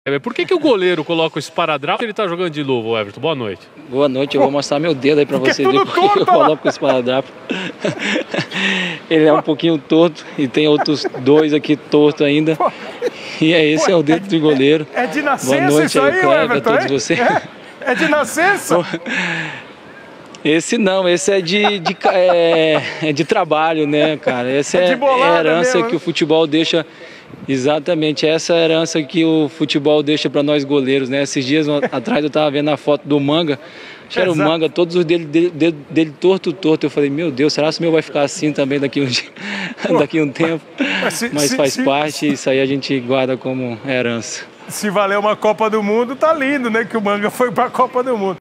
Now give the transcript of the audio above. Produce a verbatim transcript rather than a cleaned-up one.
Por que que o goleiro coloca o esparadrapo e ele tá jogando de luva, Everton? Boa noite. Boa noite, eu vou mostrar meu dedo aí pra vocês verem por que eu coloco o esparadrapo. Ele é um pouquinho torto e tem outros dois aqui torto ainda. E é esse é o dedo do goleiro. É de nascença. Boa noite isso aí, aí, Cleber, Everton, a todos é? vocês. É, é de nascença? Esse não, esse é de, de, é, é de trabalho, né, cara? Essa é, é a herança mesmo, que né? O futebol deixa. Exatamente, essa é a herança que o futebol deixa para nós goleiros, né? Esses dias atrás eu tava vendo a foto do Manga, acho que era o Manga, todos os dele, dele, dele, dele torto, torto. Eu falei, meu Deus, será que o meu vai ficar assim também daqui um, dia, daqui um tempo? Mas, se, mas se, faz se, parte, se, isso aí a gente guarda como herança. Se valer uma Copa do Mundo, tá lindo, né? Que o Manga foi para a Copa do Mundo.